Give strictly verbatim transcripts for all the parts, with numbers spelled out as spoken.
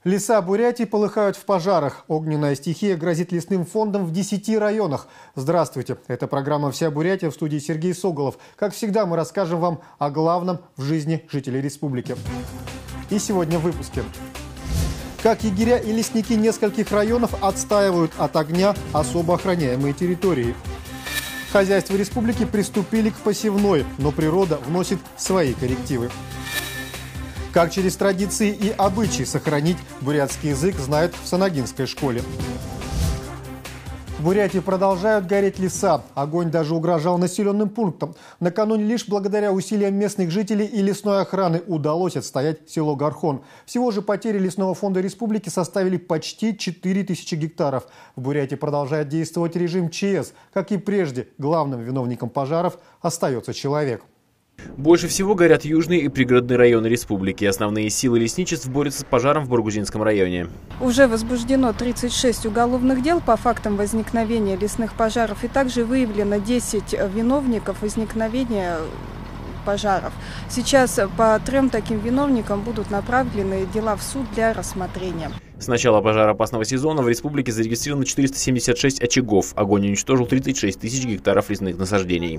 Леса Бурятии полыхают в пожарах. Огненная стихия грозит лесным фондом в десяти районах. Здравствуйте. Это программа «Вся Бурятия», в студии Сергей Соголов. Как всегда, мы расскажем вам о главном в жизни жителей республики. И сегодня в выпуске. Как егеря и лесники нескольких районов отстаивают от огня особо охраняемые территории. Хозяйства республики приступили к посевной, но природа вносит свои коррективы. Как через традиции и обычаи сохранить бурятский язык, знают в Санагинской школе. В Бурятии продолжают гореть леса. Огонь даже угрожал населенным пунктам. Накануне лишь благодаря усилиям местных жителей и лесной охраны удалось отстоять село Горхон. Всего же потери лесного фонда республики составили почти четыре тысячи гектаров. В Бурятии продолжает действовать режим ЧС. Как и прежде, главным виновником пожаров остается человек. Больше всего горят южные и пригородные районы республики. Основные силы лесничеств борются с пожаром в Баргузинском районе. Уже возбуждено тридцать шесть уголовных дел по фактам возникновения лесных пожаров. И также выявлено десять виновников возникновения пожаров. Сейчас по трем таким виновникам будут направлены дела в суд для рассмотрения. С начала пожароопасного сезона в республике зарегистрировано четыреста семьдесят шесть очагов. Огонь уничтожил тридцать шесть тысяч гектаров лесных насаждений.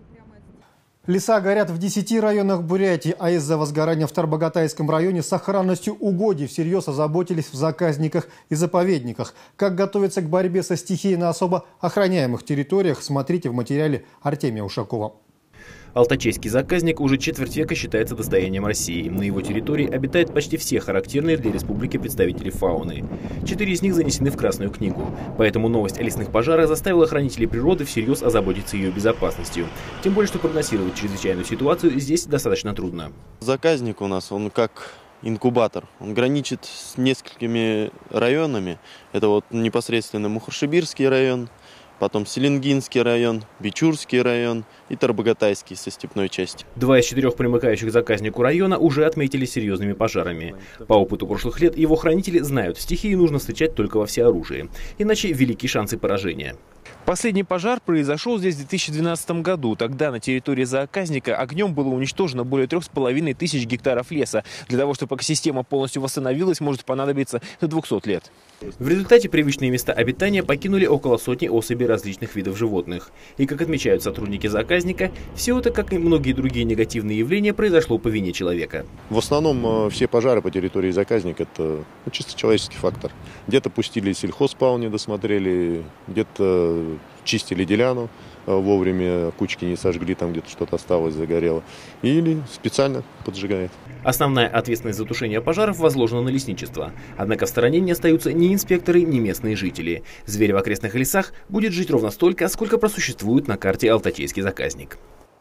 Леса горят в десяти районах Бурятии, а из-за возгорания в Тарбагатайском районе сохранностью угодий всерьез озаботились в заказниках и заповедниках. Как готовиться к борьбе со стихией на особо охраняемых территориях, смотрите в материале Артемия Ушакова. Алтачейский заказник уже четверть века считается достоянием России. На его территории обитают почти все характерные для республики представители фауны. Четыре из них занесены в Красную книгу. Поэтому новость о лесных пожарах заставила хранителей природы всерьез озаботиться ее безопасностью. Тем более, что прогнозировать чрезвычайную ситуацию здесь достаточно трудно. Заказник у нас, он как инкубатор. Он граничит с несколькими районами. Это вот непосредственно Мухоршибирский район, потом Селенгинский район, Бичурский район и Тарбагатайский со степной части. Два из четырех примыкающих к заказнику района уже отметили серьезными пожарами. По опыту прошлых лет его хранители знают, стихии нужно встречать только во всеоружии. Иначе велики шансы поражения. Последний пожар произошел здесь в две тысячи двенадцатом году. Тогда на территории заказника огнем было уничтожено более трех с половиной тысяч гектаров леса. Для того, чтобы экосистема полностью восстановилась, может понадобиться до двухсот лет. В результате привычные места обитания покинули около сотни особей различных видов животных. И, как отмечают сотрудники заказника, все это, как и многие другие негативные явления, произошло по вине человека. В основном все пожары по территории заказника – это ну, чисто человеческий фактор. Где-то пустили сельхозпал, не досмотрели, где-то чистили деляну, вовремя кучки не сожгли, там где-то что-то осталось, загорело. Или специально поджигает. Основная ответственность за тушение пожаров возложена на лесничество. Однако в стороне не остаются ни инспекторы, ни местные жители. Зверь в окрестных лесах будет жить ровно столько, сколько просуществует на карте Алтачейский заказник.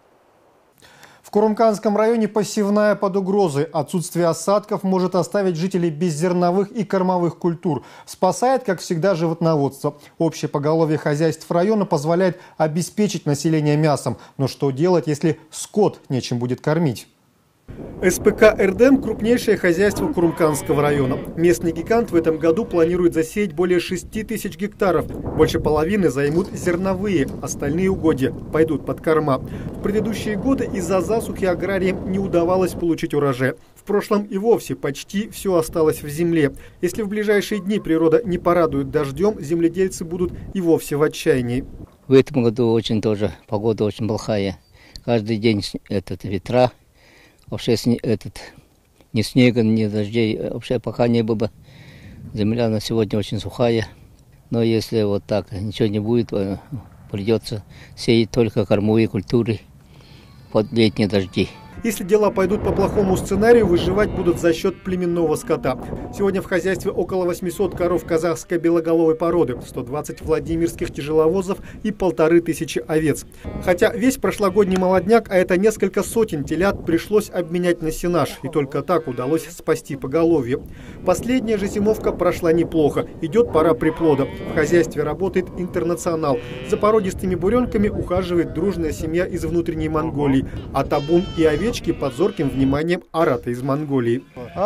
В Курумканском районе посевная под угрозой. Отсутствие осадков может оставить жителей без зерновых и кормовых культур. Спасает, как всегда, животноводство. Общее поголовье хозяйств района позволяет обеспечить население мясом. Но что делать, если скот нечем будет кормить? СПК «Эрдем» – крупнейшее хозяйство Курумканского района. Местный гигант в этом году планирует засеять более шести тысяч гектаров. Больше половины займут зерновые, остальные угодья пойдут под корма. В предыдущие годы из-за засухи аграриям не удавалось получить урожай. В прошлом и вовсе почти все осталось в земле. Если в ближайшие дни природа не порадует дождем, земледельцы будут и вовсе в отчаянии. В этом году очень тоже погода очень плохая. Каждый день этот ветра. Вообще этот, ни снега, ни дождей вообще пока не было. Земля на сегодня очень сухая. Но если вот так ничего не будет, придется сеять только кормовые культуры под летние дожди. Если дела пойдут по плохому сценарию, выживать будут за счет племенного скота. Сегодня в хозяйстве около восьмисот коров казахской белоголовой породы, сто двадцать владимирских тяжеловозов и полторы тысячи овец. Хотя весь прошлогодний молодняк, а это несколько сотен телят, пришлось обменять на сенаж. И только так удалось спасти поголовье. Последняя же зимовка прошла неплохо. Идет пора приплода. В хозяйстве работает интернационал. За породистыми буренками ухаживает дружная семья из внутренней Монголии. А табун и овец овечки под зорким вниманием арата из Монголии.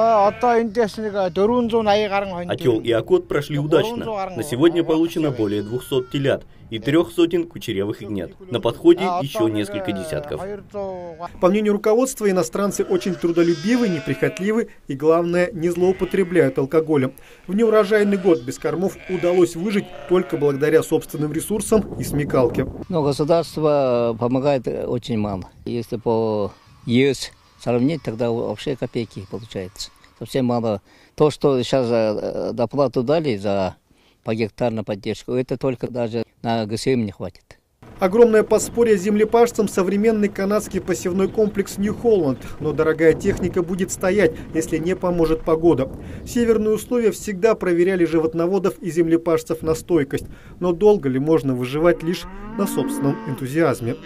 Отел и окот прошли удачно. На сегодня получено более двухсот телят и трех сотен кучерявых ягнят. На подходе еще несколько десятков. По мнению руководства, иностранцы очень трудолюбивы, неприхотливы и, главное, не злоупотребляют алкоголем. В неурожайный год без кормов удалось выжить только благодаря собственным ресурсам и смекалке. Но государство помогает очень мало. Если по ЕС сравнить, тогда вообще копейки получается. Совсем мало. То, что сейчас доплату дали за по гектарную поддержку, это только даже на ГСМ не хватит. Огромное подспорье землепашцам — современный канадский посевной комплекс Нью-Холланд. Но дорогая техника будет стоять, если не поможет погода. Северные условия всегда проверяли животноводов и землепашцев на стойкость. Но долго ли можно выживать лишь на собственном энтузиазме?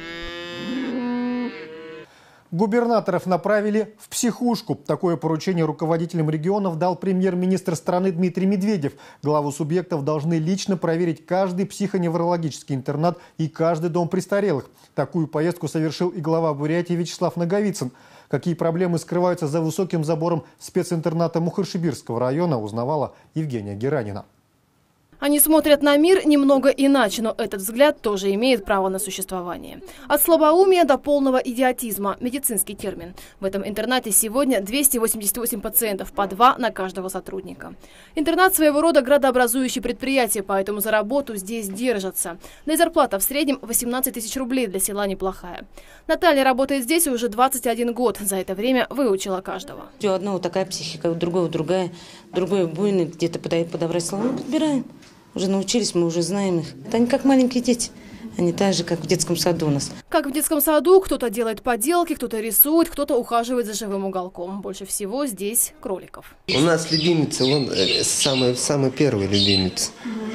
Губернаторов направили в психушку. Такое поручение руководителям регионов дал премьер-министр страны Дмитрий Медведев. Главы субъектов должны лично проверить каждый психоневрологический интернат и каждый дом престарелых. Такую поездку совершил и глава Бурятии Вячеслав Наговицын. Какие проблемы скрываются за высоким забором специнтерната Мухоршибирского района, узнавала Евгения Геранина. Они смотрят на мир немного иначе, но этот взгляд тоже имеет право на существование. От слабоумия до полного идиотизма – медицинский термин. В этом интернате сегодня двести восемьдесят восемь пациентов, по два на каждого сотрудника. Интернат своего рода градообразующее предприятие, поэтому за работу здесь держатся. Да и зарплата в среднем восемнадцать тысяч рублей, для села неплохая. Наталья работает здесь уже двадцать один год. За это время выучила каждого. У одного такая психика, у другого другая. Другой буйный, где-то подобрать слова, мы подбираем. Уже научились, мы уже знаем их. Это они как маленькие дети. Они так же, как в детском саду у нас. Как в детском саду, кто-то делает поделки, кто-то рисует, кто-то ухаживает за живым уголком. Больше всего здесь кроликов. У нас любимица, он самый, самый первый любимец.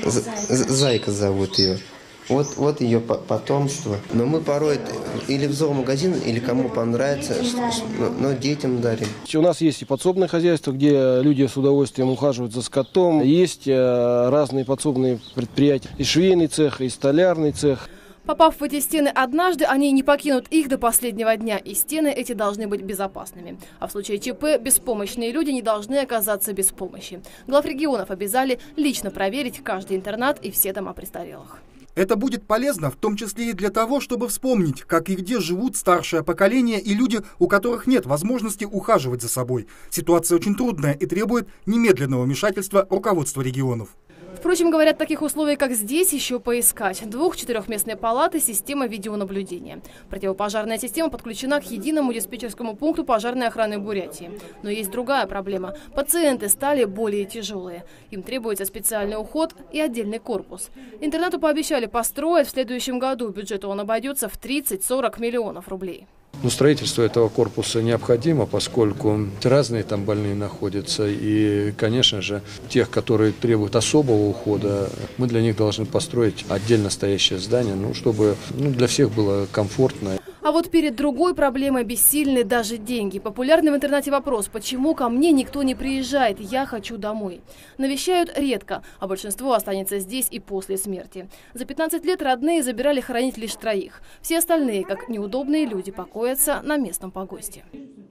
Зайка зовут ее. Вот, вот ее потомство. Но мы порой или в зоомагазин, или кому понравится, но, но детям дарим. У нас есть и подсобное хозяйство, где люди с удовольствием ухаживают за скотом. Есть разные подсобные предприятия. И швейный цех, и столярный цех. Попав в эти стены однажды, они не покинут их до последнего дня, и стены эти должны быть безопасными. А в случае ЧП беспомощные люди не должны оказаться без помощи. Глав регионов обязали лично проверить каждый интернат и все дома престарелых. Это будет полезно, в том числе и для того, чтобы вспомнить, как и где живут старшее поколение и люди, у которых нет возможности ухаживать за собой. Ситуация очень трудная и требует немедленного вмешательства руководства регионов. Впрочем, говорят, таких условий, как здесь, еще поискать. Двух-четырехместные палаты, система видеонаблюдения. Противопожарная система подключена к единому диспетчерскому пункту пожарной охраны Бурятии. Но есть другая проблема. Пациенты стали более тяжелые. Им требуется специальный уход и отдельный корпус. Интернату пообещали построить в следующем году. Бюджету он обойдется в тридцать-сорок миллионов рублей. Но строительство этого корпуса необходимо, поскольку разные там больные находятся. И, конечно же, тех, которые требуют особого ухода, мы для них должны построить отдельно стоящее здание, ну, чтобы ну, для всех было комфортно. А вот перед другой проблемой бессильны даже деньги. Популярный в интернете вопрос: почему ко мне никто не приезжает? Я хочу домой. Навещают редко, а большинство останется здесь и после смерти. За пятнадцать лет родные забирали хоронить лишь троих. Все остальные, как неудобные люди, покоятся на местном погосте.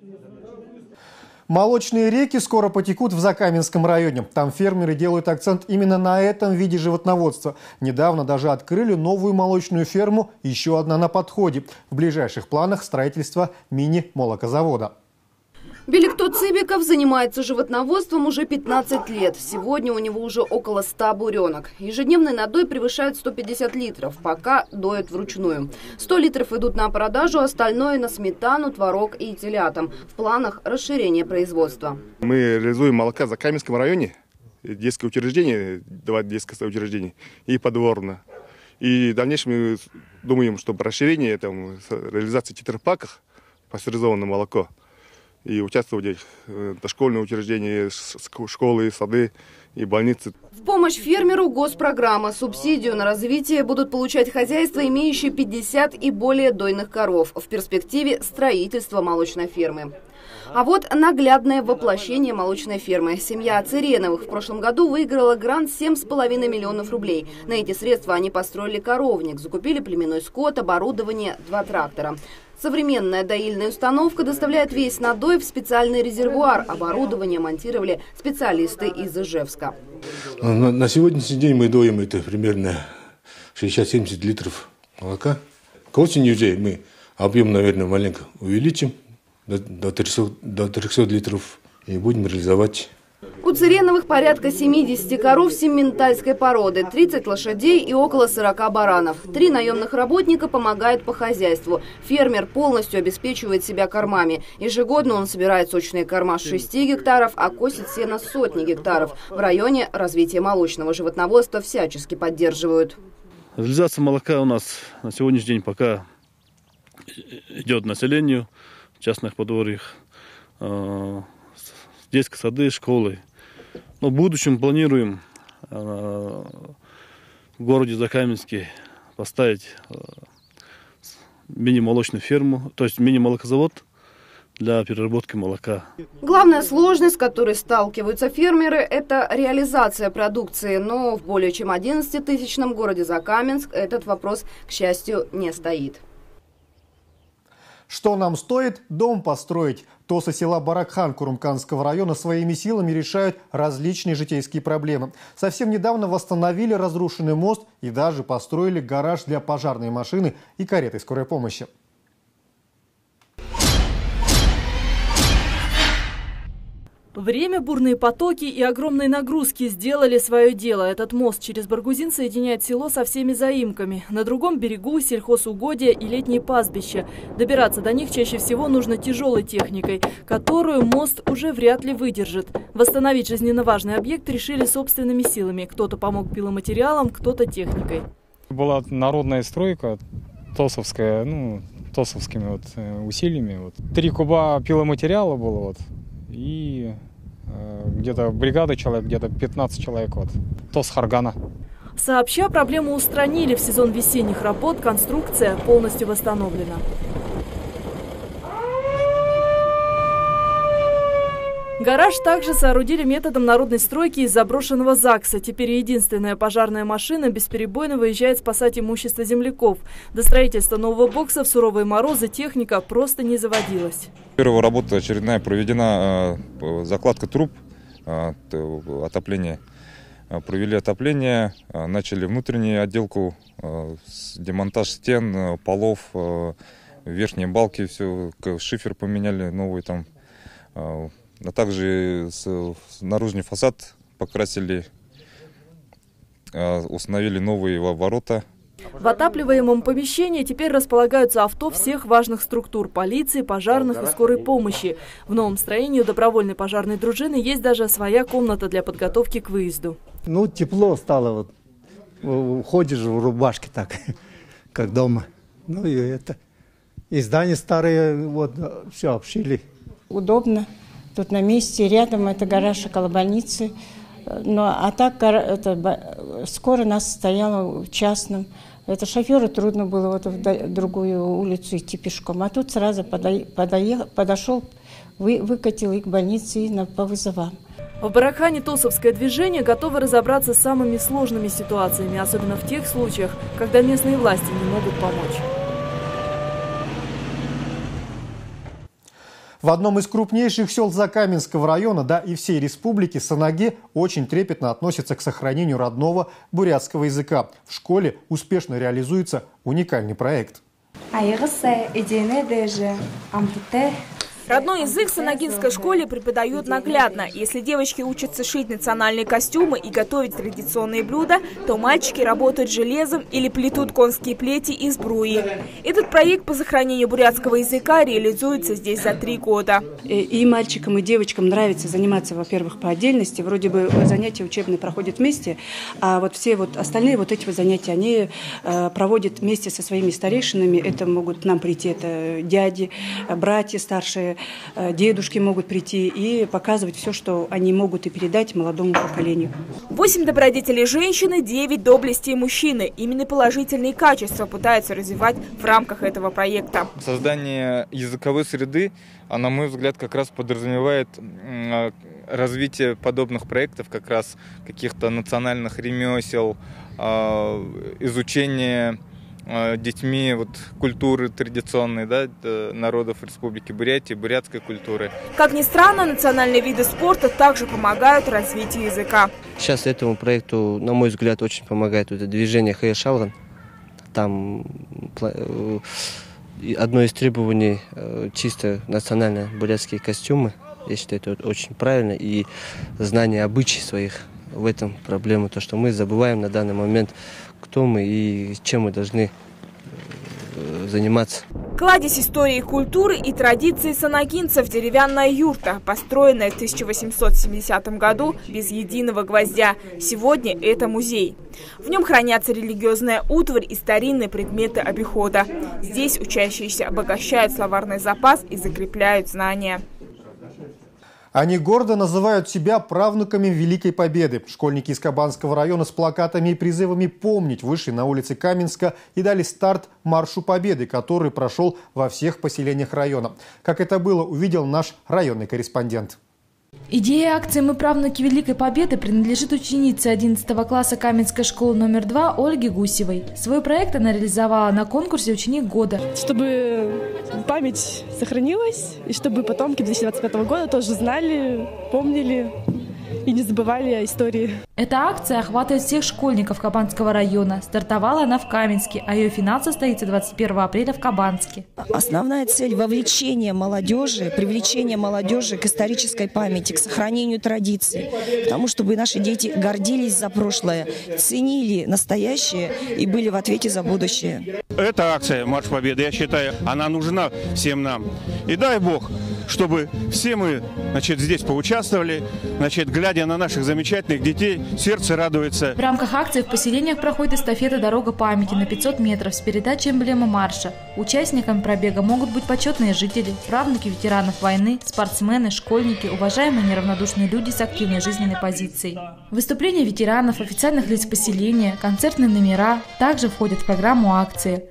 Молочные реки скоро потекут в Закаменском районе. Там фермеры делают акцент именно на этом виде животноводства. Недавно даже открыли новую молочную ферму, еще одна на подходе. В ближайших планах строительство мини-молокозавода. Беликто Цыбиков занимается животноводством уже пятнадцать лет. Сегодня у него уже около ста буренок. Ежедневный надой превышает сто пятьдесят литров, пока доят вручную. сто литров идут на продажу, остальное на сметану, творог и телятам. В планах расширение производства. Мы реализуем молока в Закаменском районе, детское учреждение, два детских учреждения и подворно. И в дальнейшем мы думаем, чтобы расширение, там, реализация тетрапаков, пастеризованное молоко, и участвовать в дошкольные учреждения, школы, сады и больницы. В помощь фермеру госпрограмма. Субсидию на развитие будут получать хозяйства, имеющие пятьдесят и более дойных коров. В перспективе строительство молочной фермы. А вот наглядное воплощение молочной фермы. Семья Цыреновых в прошлом году выиграла грант семь с половиной миллионов рублей. На эти средства они построили коровник, закупили племенной скот, оборудование, два трактора. Современная доильная установка доставляет весь надой в специальный резервуар. Оборудование монтировали специалисты из Ижевска. На, на сегодняшний день мы доим это примерно шестьдесят-семьдесят литров молока. К осени уже мы объем, наверное, маленько увеличим до, до, трехсот, до трехсот литров и будем реализовать. У Цыреновых порядка семидесяти коров симментальской породы, тридцать лошадей и около сорока баранов. Три наемных работника помогают по хозяйству. Фермер полностью обеспечивает себя кормами. Ежегодно он собирает сочные корма с шести гектаров, а косит сено с сотни гектаров. В районе развитие молочного животноводства всячески поддерживают. Реализация молока у нас на сегодняшний день пока идет населению, в частных подворьях, детские сады, школы. Но в будущем планируем в городе Закаменске поставить мини-молочную ферму, то есть мини-молокозавод для переработки молока. Главная сложность, с которой сталкиваются фермеры, это реализация продукции. Но в более чем одиннадцатитысячном городе Закаменск этот вопрос, к счастью, не стоит. Что нам стоит дом построить? ТОСы села Баракхан Курумканского района своими силами решают различные житейские проблемы. Совсем недавно восстановили разрушенный мост и даже построили гараж для пожарной машины и кареты скорой помощи. Время, бурные потоки и огромные нагрузки сделали свое дело. Этот мост через Баргузин соединяет село со всеми заимками. На другом берегу сельхозугодия и летние пастбища. Добираться до них чаще всего нужно тяжелой техникой, которую мост уже вряд ли выдержит. Восстановить жизненно важный объект решили собственными силами. Кто-то помог пиломатериалом, кто-то техникой. Была народная стройка, тосовская, ну, тосовскими вот усилиями. Вот. Три куба пиломатериала было вот. И э, где-то бригада человек, где-то пятнадцать человек, вот, ТОС Харгана. Сообща, проблему устранили. В сезон весенних работ конструкция полностью восстановлена. Гараж также соорудили методом народной стройки из заброшенного ЗАГСа. Теперь единственная пожарная машина бесперебойно выезжает спасать имущество земляков. До строительства нового бокса в суровые морозы техника просто не заводилась. Первая работа очередная проведена, закладка труб, отопление. Провели отопление, начали внутреннюю отделку, демонтаж стен, полов, верхние балки, все, шифер поменяли, новый там. А также наружный фасад покрасили, установили новые ворота. В отапливаемом помещении теперь располагаются авто всех важных структур – полиции, пожарных и скорой помощи. В новом строении у добровольной пожарной дружины есть даже своя комната для подготовки к выезду. Ну, тепло стало. Вот. Ходишь в рубашке так, как дома. Ну и это. И здания старые, вот, все обшили. Удобно. Тут на месте, рядом это гараж около больницы. Ну, а так это, скоро нас стояло в частном. Это шоферу трудно было вот в другую улицу идти пешком. А тут сразу подоехал, подошел, вы, выкатил их к больнице и на, по вызовам. В Баракхане ТОСовское движение готово разобраться с самыми сложными ситуациями, особенно в тех случаях, когда местные власти не могут помочь. В одном из крупнейших сел Закаменского района, да и всей республики, Санаге очень трепетно относятся к сохранению родного бурятского языка. В школе успешно реализуется уникальный проект. Родной язык в санагинской школе преподают наглядно. Если девочки учатся шить национальные костюмы и готовить традиционные блюда, то мальчики работают железом или плетут конские плети из бруи. Этот проект по сохранению бурятского языка реализуется здесь за три года. И мальчикам, и девочкам нравится заниматься, во-первых, по отдельности. Вроде бы занятия учебные проходят вместе, а вот все вот остальные вот эти вот занятия они э, проводят вместе со своими старейшинами. Это могут к нам прийти, это дяди, братья старшие, наши дедушки могут прийти и показывать все, что они могут и передать молодому поколению. Восемь добродетелей женщины, девять доблестей мужчины. Именно положительные качества пытаются развивать в рамках этого проекта. Создание языковой среды, на мой взгляд, как раз подразумевает развитие подобных проектов, как раз каких-то национальных ремесел, изучение детьми вот, культуры традиционной, да, народов Республики Бурятия, бурятской культуры. Как ни странно, национальные виды спорта также помогают развитию языка. Сейчас этому проекту, на мой взгляд, очень помогает это движение Хая Шавран. Там одно из требований чисто национальные бурятские костюмы. Я считаю, это очень правильно. И знание обычаев своих. В этом проблема, то, что мы забываем на данный момент, кто мы и чем мы должны заниматься. Кладезь истории, культуры и традиций санагинцев, деревянная юрта, построенная в тысяча восемьсот семидесятом году без единого гвоздя. Сегодня это музей. В нем хранятся религиозная утварь и старинные предметы обихода. Здесь учащиеся обогащают словарный запас и закрепляют знания. Они гордо называют себя правнуками Великой Победы. Школьники из Кабанского района с плакатами и призывами помнить вышли на улице Каменска и дали старт Маршу Победы, который прошел во всех поселениях района. Как это было, увидел наш районный корреспондент. Идея акции «Мы правнуки Великой Победы» принадлежит ученице одиннадцатого класса Каменской школы номер два Ольге Гусевой. Свой проект она реализовала на конкурсе «Ученик года». Чтобы память сохранилась, и чтобы потомки две тысячи двадцать пятого года тоже знали, помнили и не забывали о истории. Эта акция охватывает всех школьников Кабанского района. Стартовала она в Каменске, а ее финал состоится двадцать первого апреля в Кабанске. Основная цель – вовлечение молодежи, привлечение молодежи к исторической памяти, к сохранению традиций, к тому, чтобы наши дети гордились за прошлое, ценили настоящее и были в ответе за будущее. Эта акция «Марш Победы», я считаю, она нужна всем нам. И дай Бог, чтобы все мы, значит, здесь поучаствовали, значит, глядя на наших замечательных детей, сердце радуется. В рамках акции в поселениях проходит эстафета «Дорога памяти» на пятьсот метров с передачей эмблемы марша. Участниками пробега могут быть почетные жители, правнуки ветеранов войны, спортсмены, школьники, уважаемые неравнодушные люди с активной жизненной позицией. Выступления ветеранов, официальных лиц поселения, концертные номера также входят в программу акции.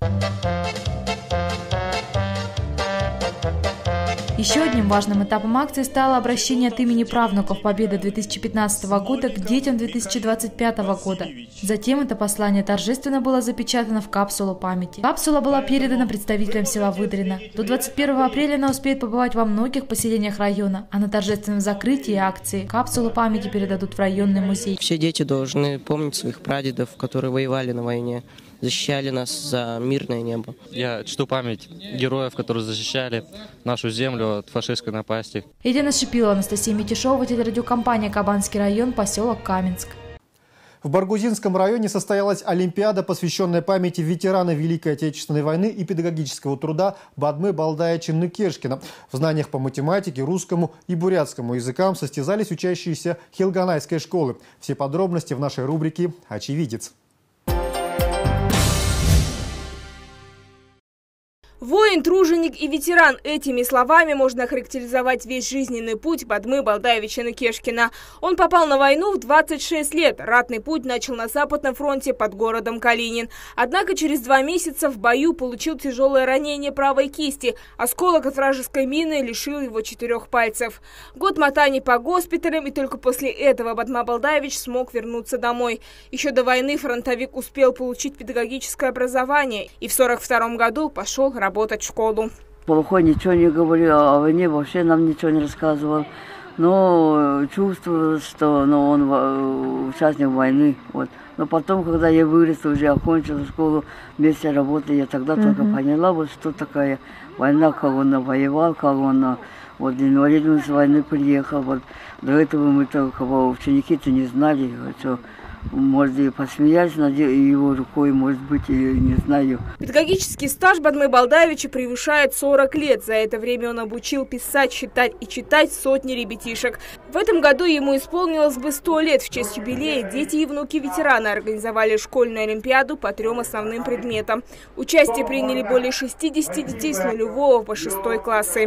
Еще одним важным этапом акции стало обращение от имени правнуков Победы две тысячи пятнадцатого года к детям две тысячи двадцать пятого года. Затем это послание торжественно было запечатано в капсулу памяти. Капсула была передана представителям села Выдрино. До двадцать первого апреля она успеет побывать во многих поселениях района, а на торжественном закрытии акции капсулу памяти передадут в районный музей. Все дети должны помнить своих прадедов, которые воевали на войне, защищали нас за мирное небо. Я чту память героев, которые защищали нашу землю от фашистской напасти. Едина Шипилова, Анастасия Митишова, телерадиокомпания «Кабанский район», поселок Каменск. В Баргузинском районе состоялась олимпиада, посвященная памяти ветерана Великой Отечественной войны и педагогического труда Бадмы Балдаевича Ныкешкина. В знаниях по математике, русскому и бурятскому языкам состязались учащиеся Хилганайской школы. Все подробности в нашей рубрике «Очевидец». Воин, труженик и ветеран. Этими словами можно охарактеризовать весь жизненный путь Бадмы Балдаевича Ныкешкина. Он попал на войну в двадцать шесть лет. Ратный путь начал на Западном фронте под городом Калинин. Однако через два месяца в бою получил тяжелое ранение правой кисти. Осколок от вражеской мины лишил его четырех пальцев. Год мотаний по госпиталям, и только после этого Бадма Балдаевич смог вернуться домой. Еще до войны фронтовик успел получить педагогическое образование и в сорок втором году пошел работать. работать в школу. Плохой ничего не говорил, о войне вообще нам ничего не рассказывал. Но чувствовал, что ну, он участник войны. Вот. Но потом, когда я вырос, уже окончила школу, вместе работали, я тогда mm-hmm. только поняла, вот что такая война, как он воевал, как он вот, инвалидом с войны приехал. Вот. До этого мы только ученики-то не знали, что может, и посмеялись над его рукой, может быть, и не знаю. Педагогический стаж Бадмы Балдаевича превышает сорок лет. За это время он обучил писать, считать и читать сотни ребятишек. В этом году ему исполнилось бы сто лет. В честь юбилея дети и внуки ветерана организовали школьную олимпиаду по трем основным предметам. Участие приняли более шестидесяти детей с нулевого по шестой классы.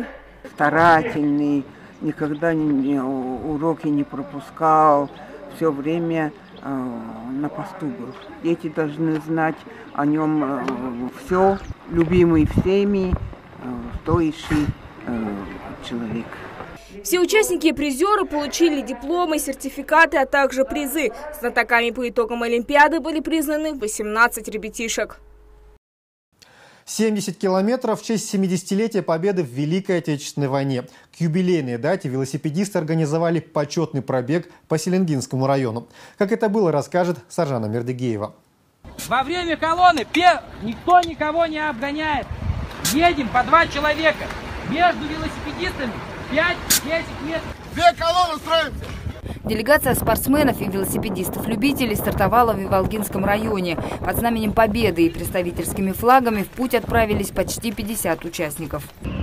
Старательный, никогда не, не, уроки не пропускал, все время э, на посту был. Дети должны знать о нем э, все, любимый всеми, э, стоящий э, человек. Все участники и призеры получили дипломы, сертификаты, а также призы. Знатоками по итогам Олимпиады были признаны восемнадцать ребятишек. семьдесят километров в честь семидесятилетия победы в Великой Отечественной войне. К юбилейной дате велосипедисты организовали почетный пробег по Селенгинскому району. Как это было, расскажет Саржана Мердыгеева. Во время колонны никто никого не обгоняет. Едем по два человека. Между велосипедистами пять-десять метров. Две колонны строимся. Делегация спортсменов и велосипедистов-любителей стартовала в Иволгинском районе. Под знаменем Победы и представительскими флагами в путь отправились почти пятьдесят участников.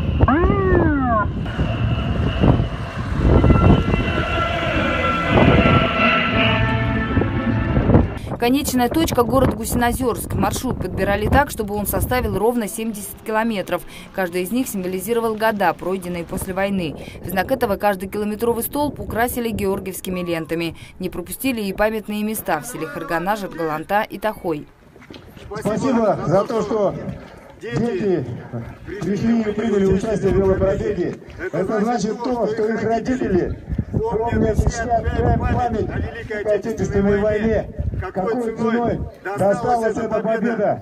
Конечная точка – город Гусинозерск. Маршрут подбирали так, чтобы он составил ровно семьдесят километров. Каждый из них символизировал года, пройденные после войны. В знак этого каждый километровый столб украсили георгиевскими лентами. Не пропустили и памятные места в селе Харгана, Жадгаланта и Тахой. Спасибо за то, что дети пришли и приняли участие в велопробеге. Это значит то, что их родители помнят, чтят память о Великой Отечественной войне. Какой ценой досталась эта победа?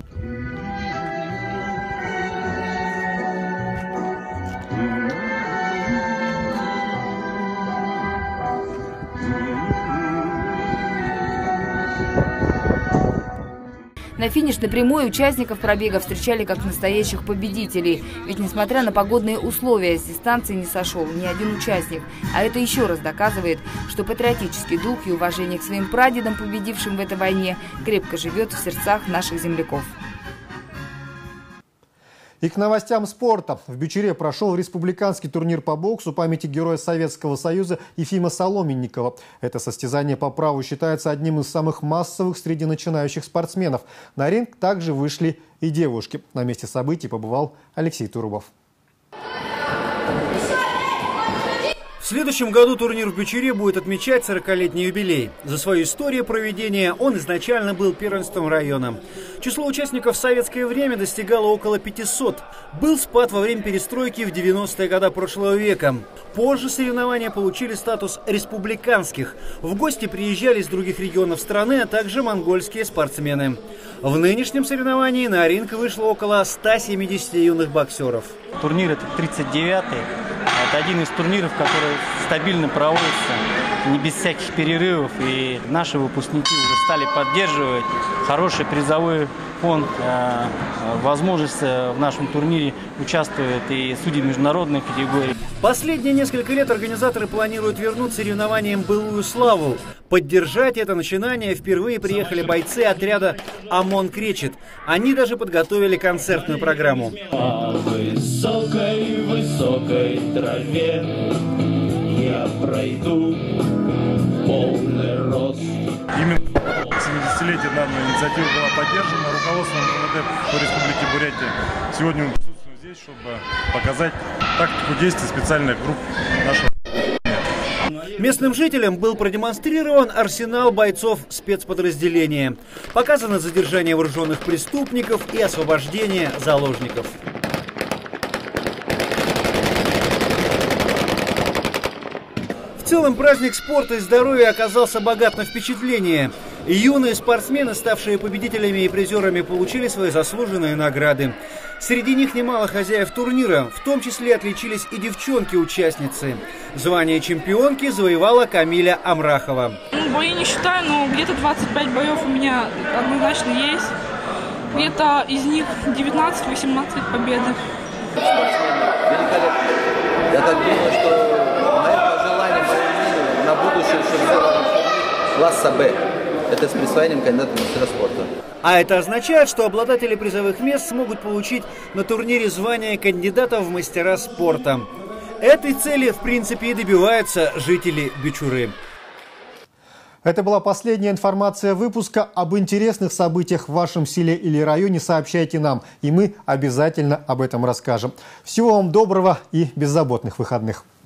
На финишной прямой участников пробега встречали как настоящих победителей. Ведь несмотря на погодные условия, с дистанции не сошел ни один участник. А это еще раз доказывает, что патриотический дух и уважение к своим прадедам, победившим в этой войне, крепко живет в сердцах наших земляков. И к новостям спорта. В Бичуре прошел республиканский турнир по боксу памяти героя Советского Союза Ефима Соломенникова. Это состязание по праву считается одним из самых массовых среди начинающих спортсменов. На ринг также вышли и девушки. На месте событий побывал Алексей Турубов. В следующем году турнир в Бичуре будет отмечать сорокалетний юбилей. За свою историю проведения он изначально был первенством района. Число участников в советское время достигало около пятисот. Был спад во время перестройки в девяностые годы прошлого века. Позже соревнования получили статус республиканских. В гости приезжали из других регионов страны, а также монгольские спортсмены. В нынешнем соревновании на ринг вышло около ста семидесяти юных боксеров. Турнир это тридцать девятый. Это один из турниров, который стабильно проводится, не без всяких перерывов. И наши выпускники уже стали поддерживать хороший призовой фонд. Возможность в нашем турнире участвуют и судьи международной категории. Последние несколько лет организаторы планируют вернуть соревнованиям былую славу. Поддержать это начинание впервые приехали бойцы отряда «ОМОН кречет». Они даже подготовили концертную программу. По высокой, высокой траве я пройду полный рост. Именно семидесятилетие данной инициативы была поддержана руководством МВД по Республике Бурятия. Сегодня мы присутствуем здесь, чтобы показать тактику действий специальных групп нашего. Местным жителям был продемонстрирован арсенал бойцов спецподразделения. Показано задержание вооруженных преступников и освобождение заложников. В целом праздник спорта и здоровья оказался богат на впечатления. Юные спортсмены, ставшие победителями и призерами, получили свои заслуженные награды. Среди них немало хозяев турнира, в том числе отличились и девчонки-участницы. Звание чемпионки завоевала Камиля Амрахова. Ну, бои не считаю, но где-то двадцать пять боев у меня однозначно есть. Где-то из них девятнадцать-восемнадцать победы. Великолепно. Я так думаю, что мое пожелание, мое мнение на будущее, чтобы сделали класса Б. Это с присвоением кандидата в мастера спорта. А это означает, что обладатели призовых мест смогут получить на турнире звание кандидата в мастера спорта. Этой цели, в принципе, и добиваются жители Бичуры. Это была последняя информация выпуска. Об интересных событиях в вашем селе или районе сообщайте нам, и мы обязательно об этом расскажем. Всего вам доброго и беззаботных выходных.